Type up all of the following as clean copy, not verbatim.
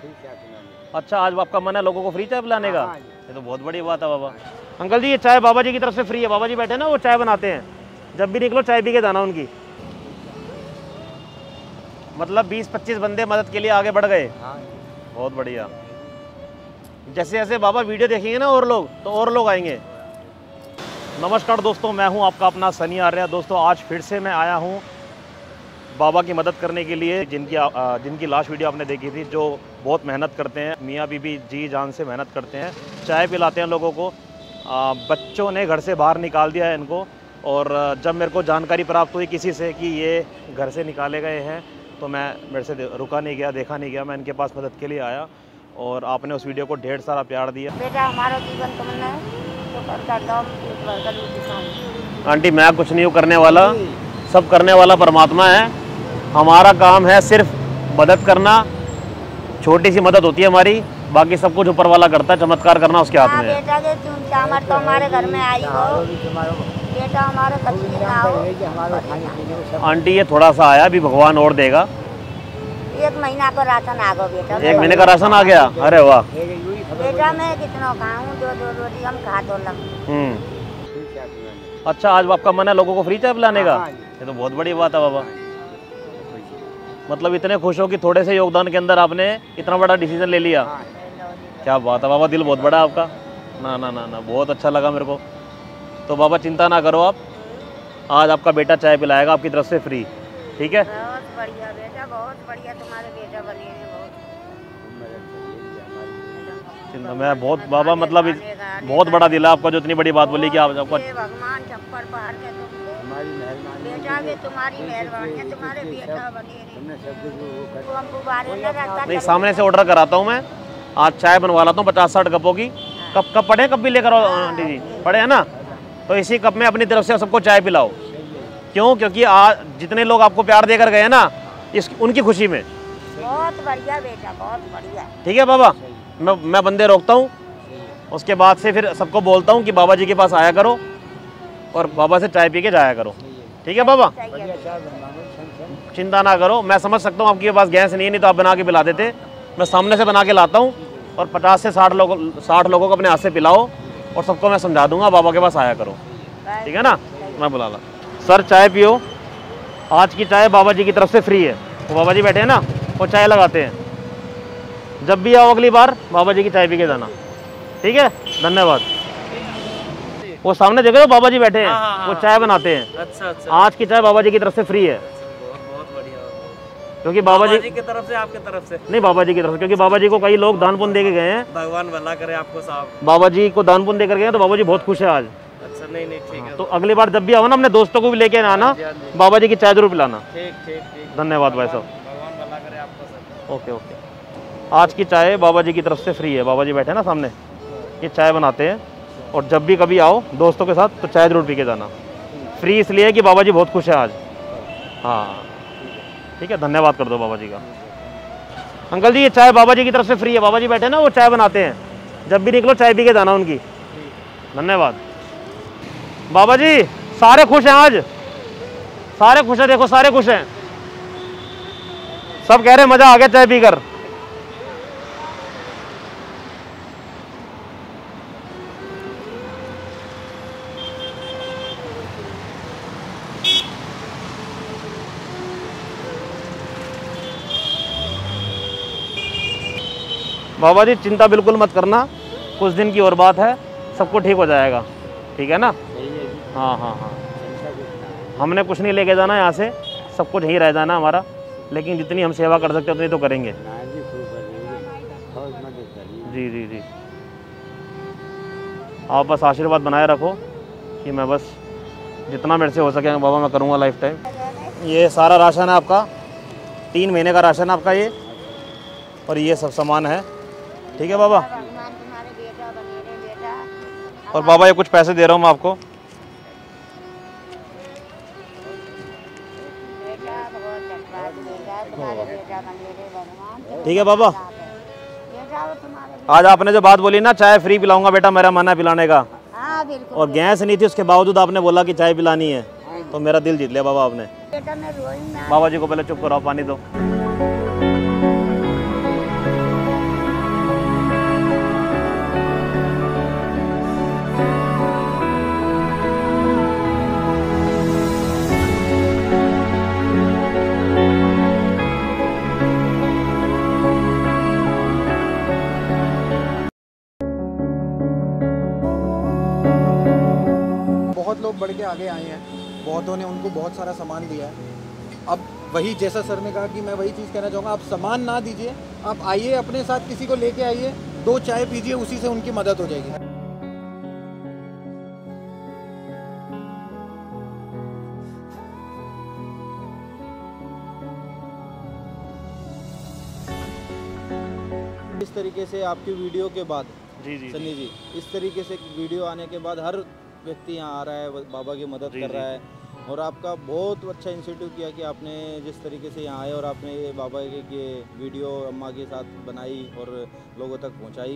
अच्छा, आज आपका मन है लोगों को फ्री चाय पिलाने का? ये तो बहुत बड़ी बात है बाबा। अंकल जी, ये चाय बाबा जी की तरफ से फ्री है। बाबा जी बैठे ना, वो चाय बनाते हैं, जब भी निकलो चाय पी के जाना उनकी। मतलब 20-25 बंदे मदद के लिए आगे बढ़ गए। बहुत बढ़िया। जैसे जैसे बाबा वीडियो देखेंगे ना और लोग, तो और लोग आएंगे। नमस्कार दोस्तों, मैं हूं आपका अपना सनी आर्या। दोस्तों, आज फिर से मैं आया हूं बाबा की मदद करने के लिए, जिनकी लास्ट वीडियो आपने देखी थी, जो बहुत मेहनत करते हैं। मियाँ बीबी जी जान से मेहनत करते हैं, चाय पिलाते हैं लोगों को। बच्चों ने घर से बाहर निकाल दिया है इनको, और जब मेरे को जानकारी प्राप्त हुई किसी से कि ये घर से निकाले गए हैं, तो मेरे से रुका नहीं गया, देखा नहीं गया, मैं इनके पास मदद के लिए आया। और आपने उस वीडियो को ढेर सारा प्यार दिया। बेटा, हमारा जीवन तुमने तो आंटी, मैं कुछ नहीं हूँ करने वाला, सब करने वाला परमात्मा है। हमारा काम है सिर्फ मदद करना, छोटी सी मदद होती है हमारी, बाकी सब कुछ ऊपर वाला करता है, चमत्कार करना उसके हाथ में है। बेटा के तुम चामर तो हमारे घर में आई हो बेटा, हमारे आंटी, ये थोड़ा सा आया, अभी भगवान और देगा। 1 महीना का राशन आ गया बेटा। 1 महीने का राशन आ गया? अरे वाह बेटा, मैं कितना खाऊं, 2 रोटी हम खा तो लग। अच्छा, आज आपका मन है लोगों को फ्री चाय पिलाने का? ये तो बहुत बड़ी बात है बाबा। मतलब इतने खुश हो कि थोड़े से योगदान के अंदर आपने इतना बड़ा डिसीजन ले लिया। क्या बात है बाबा, दिल बहुत बड़ा है आपका। ना ना ना ना, बहुत अच्छा लगा मेरे को। तो बाबा चिंता ना करो आप, आज आपका बेटा चाय पिलाएगा आपकी तरफ से फ्री, ठीक है? बहुत बढ़िया बेटा, बहुत बढ़िया, तुम्हारे बेटा बने हैं। चिंता मैं बहुत बाबा, मतलब बहुत बड़ा दिल है आपका, जो इतनी बड़ी बात बोली कि आप आपका। भगवान छप्पर पहाड़ के बेटा के तुम्हारी मेहरबानी है, तुम्हारे बेटा बने नहीं, सामने से ऑर्डर कराता हूँ मैं, आज चाय बनवा लाता हूँ 50-60 कपों की। कप पड़े, कप भी लेकर आओ आंटी जी, पड़े हैं ना? तो इसी कप में अपनी तरफ से सबको चाय पिलाओ। क्यों? क्योंकि आज जितने लोग आपको प्यार देकर गए ना, उनकी खुशी में। बहुत बढ़िया बेटा, बहुत बढ़िया। ठीक है बाबा, मैं बंदे रोकता हूँ, उसके बाद से फिर सबको बोलता हूँ कि बाबा जी के पास आया करो और बाबा से चाय पी के जाया करो। ठीक है बाबा? चिंता ना करो, मैं समझ सकता हूँ आपके पास गैस नहीं है, नहीं तो आप बना के पिला देते। मैं सामने से बना के लाता हूँ, और 50 से 60 लोगों को अपने हाथ से पिलाओ, और सबको मैं समझा दूंगा बाबा के पास आया करो। ठीक है ना? मैं बुला ला। सर, चाय पियो, आज की चाय बाबा जी की तरफ से फ्री है। वो बाबा जी बैठे हैं ना, वो चाय लगाते हैं। जब भी आओ अगली बार बाबा जी की चाय पी के जाना, ठीक है? धन्यवाद। वो सामने देखो, बाबा जी बैठे हैं, वो चाय बनाते हैं। अच्छा। आज की चाय बाबा जी की तरफ से फ्री है। बहुत बढ़िया, क्योंकि बाबा जी की तरफ से, आपके तरफ से नहीं, बाबा जी की तरफ से, क्योंकि बाबा जी को कई लोग दान पुण्य दे के गए हैं। भगवान भला करे आपको साहब। बाबा जी को दान पुण्य देकर गए हैं, तो बाबा जी बहुत खुश है आज। अच्छा, नहीं ठीक है। तो अगली बार जब भी आओ ना, अपने दोस्तों को भी लेके आना, बाबा जी की चाय जरूर पिलाना। ठीक। धन्यवाद भाई साहब। भगवान भला करे आपको। ओके। आज की चाय बाबा जी की तरफ से फ्री है। बाबा जी बैठे हैं ना सामने, ये चाय बनाते हैं, और जब भी कभी आओ दोस्तों के साथ, तो चाय जरूर पी के जाना। फ्री इसलिए कि बाबा जी बहुत खुश है आज। हाँ, ठीक है, धन्यवाद कर दो बाबा जी का। अंकल जी, ये चाय बाबा जी की तरफ से फ्री है। बाबा जी बैठे हैं ना, वो चाय बनाते हैं, जब भी निकलो चाय पी के जाना उनकी। धन्यवाद बाबा जी। सारे खुश हैं आज, सारे खुश हैं, देखो सारे खुश हैं, सब कह रहे मजा आ गया चाय पीकर। बाबा जी चिंता बिल्कुल मत करना, कुछ दिन की और बात है, सबको ठीक हो जाएगा। ठीक है ना? हाँ। हमने कुछ नहीं लेके जाना यहाँ से, सब कुछ यहीं रह जाना हमारा, लेकिन जितनी हम सेवा कर सकते हैं उतनी तो करेंगे। जी। आप बस आशीर्वाद बनाए रखो कि मैं बस जितना मेरे से हो सके बाबा मैं करूँगा लाइफ टाइम। ये सारा राशन है आपका, 3 महीने का राशन है आपका ये, और ये सब सामान है। ठीक है बाबा? और बाबा ये कुछ पैसे दे रहा हूँ मैं आपको। ठीक है बाबा? आज आपने जो बात बोली ना, चाय फ्री पिलाऊंगा बेटा, मेरा मन है पिलाने का। और गैस नहीं थी, उसके बावजूद आपने बोला कि चाय पिलानी है, तो मेरा दिल जीत लिया बाबा आपने। बाबा जी को पहले चुप कराओ, पानी दो। के आगे आए हैं, बहुतों ने उनको बहुत सारा सामान दिया है। अब वही जैसा सर ने कहा कि मैं वही चीज़ कहना चाहूँगा, आप सामान ना दीजिए, आप आइए अपने साथ किसी को लेके आइए, 2 चाय पीजिए, उसी से उनकी मदद हो जाएगी। इस तरीके से आपकी वीडियो के बाद जी जी सन्नी जी, इस तरीके से वीडियो आने के बाद हर व्यक्ति यहाँ आ रहा है, बाबा की मदद कर रहा है, और आपका बहुत अच्छा इनिशिएटिव किया कि आपने जिस तरीके से यहाँ आए और आपने ये बाबा की वीडियो अम्मा के साथ बनाई और लोगों तक पहुँचाई।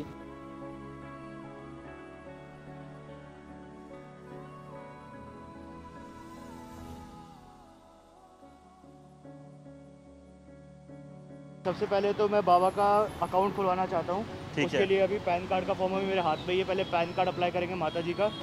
सबसे पहले तो मैं बाबा का अकाउंट खुलवाना चाहता हूँ। ठीक उसके है। लिए अभी पैन कार्ड का फॉर्म अभी मेरे हाथ में ही है। पहले पैन कार्ड अप्लाई करेंगे माता जी का।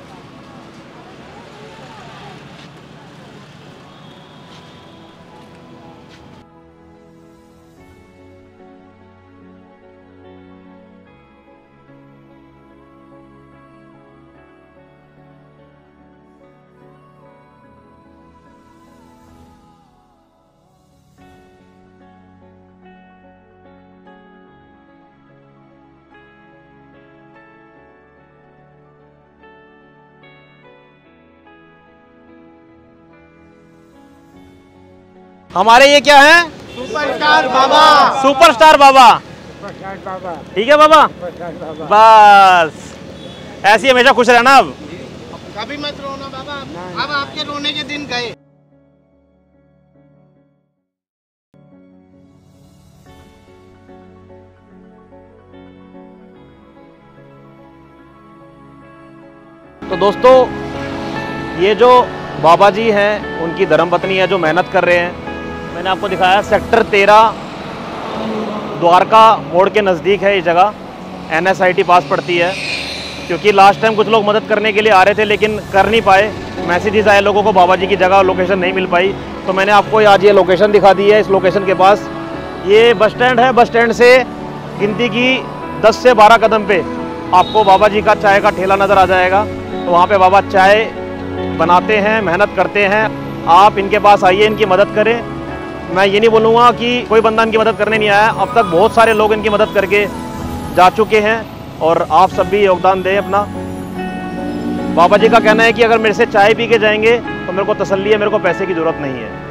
हमारे ये क्या है? सुपरस्टार बाबा। सुपरस्टार बाबा। ठीक है बाबा, बस ऐसे ही हमेशा खुश रहना। अब कभी मत रोना बाबा, अब आपके रोने के दिन गए। तो दोस्तों, ये जो बाबा जी हैं, उनकी धर्मपत्नी है जो मेहनत कर रहे हैं। मैंने आपको दिखाया सेक्टर 13 द्वारका मोड़ के नज़दीक है ये जगह। NSIT पास पड़ती है। क्योंकि लास्ट टाइम कुछ लोग मदद करने के लिए आ रहे थे लेकिन कर नहीं पाए, मैसेजेस आए लोगों को, बाबा जी की जगह लोकेशन नहीं मिल पाई। तो मैंने आपको आज ये लोकेशन दिखा दी है। इस लोकेशन के पास ये बस स्टैंड है। बस स्टैंड से गिनती की 10 से 12 कदम पे आपको बाबा जी का चाय का ठेला नज़र आ जाएगा। तो वहाँ पे बाबा चाय बनाते हैं, मेहनत करते हैं। आप इनके पास आइए, इनकी मदद करें। मैं ये नहीं बोलूँगा कि कोई बंदा इनकी मदद करने नहीं आया। अब तक बहुत सारे लोग इनकी मदद करके जा चुके हैं और आप सब भी योगदान दें अपना। बाबा जी का कहना है कि अगर मेरे से चाय पी के जाएंगे तो मेरे को तसल्ली है, मेरे को पैसे की ज़रूरत नहीं है।